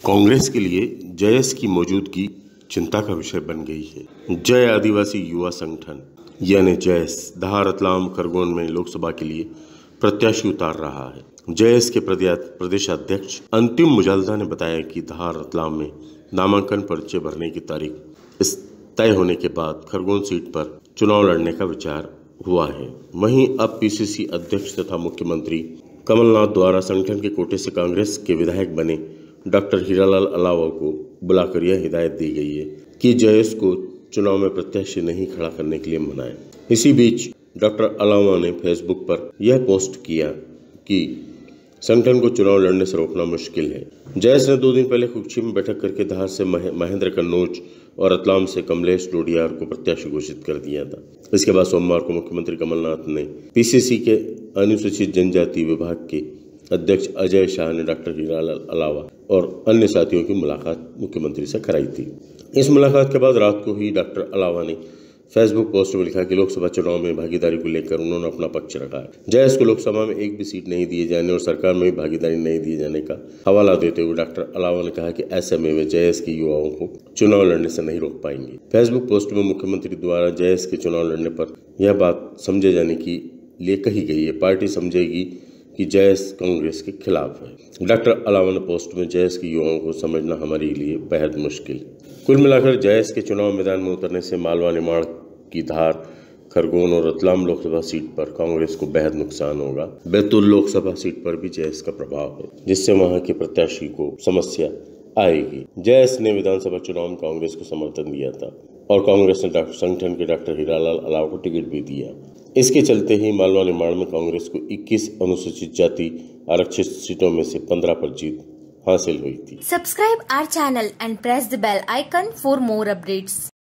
कांग्रेस के लिए जयस की मौजूदगी चिंता का विषय बन गई है। जय आदिवासी युवा संगठन यानी जयस धार, रतलाम, खरगोन में लोकसभा के लिए प्रत्याशी उतार रहा है। जयस के प्रदेशाध्यक्ष अंतिम मुजालदा ने बताया कि धार, रतलाम में नामांकन पर्चे भरने की तारीख तय होने के बाद खरगोन सीट पर चुनाव लड़ने का विचार हुआ है। वहीं अब पीसीसी अध्यक्ष तथा मुख्यमंत्री कमलनाथ द्वारा संगठन के कोटे से कांग्रेस के विधायक बने डॉक्टर हीरालाल अलावा को बुलाकर यह हिदायत दी गई है कि जयस को चुनाव में प्रत्याशी नहीं खड़ा करने के लिए मनाएं। इसी बीच डॉक्टर अलावा ने फेसबुक पर यह पोस्ट किया कि संगठन को चुनाव लड़ने से रोकना मुश्किल है। जयस ने 2 दिन पहले कुक्षी में बैठक करके धार से महेंद्र कन्नौज और रतलाम से कमलेश डोडियार को प्रत्याशी घोषित कर दिया था। इसके बाद सोमवार को मुख्यमंत्री कमलनाथ ने पीसीसी के अनुसूचित जनजाति विभाग के अध्यक्ष अजय शाह ने डॉक्टर हीरालाल अलावा और अन्य साथियों की मुलाकात मुख्यमंत्री से कराई थी। इस मुलाकात के बाद रात को ही डॉक्टर अलावा ने फेसबुक पोस्ट में लिखा कि लोकसभा चुनाव में भागीदारी को लेकर उन्होंने अपना पक्ष रखा है। जयस को लोकसभा में एक भी सीट नहीं दिए जाने और सरकार में भी भागीदारी नहीं दिए जाने का हवाला देते हुए डॉक्टर अलावा ने कहा कि ऐसे में वे जयस के युवाओं को चुनाव लड़ने से नहीं रोक पाएंगे। फेसबुक पोस्ट में मुख्यमंत्री द्वारा जयस के चुनाव लड़ने पर यह बात समझे जाने के लिए कही गई है। पार्टी समझेगी कि जयस कांग्रेस के खिलाफ है। डॉक्टर अलावा ने पोस्ट में जयस के युवाओं को समझना हमारे लिए बेहद मुश्किल है। कुल मिलाकर जयस के चुनाव मैदान में उतरने से मालवा निमाड़ की धार, खरगोन और रतलाम लोकसभा सीट पर कांग्रेस को बेहद नुकसान होगा। बैतूल लोकसभा सीट पर भी जयस का प्रभाव है, जिससे वहां के प्रत्याशी को समस्या आएगी। जयस ने विधानसभा चुनाव में कांग्रेस को समर्थन दिया था और कांग्रेस ने संगठन के डॉक्टर हीरालाल अलावा को टिकट भी दिया। इसके चलते ही मालवा निमाड़ में कांग्रेस को 21 अनुसूचित जाति आरक्षित सीटों में से 15 पर जीत हासिल हुई थी। Subscribe our channel and press the bell icon for more updates.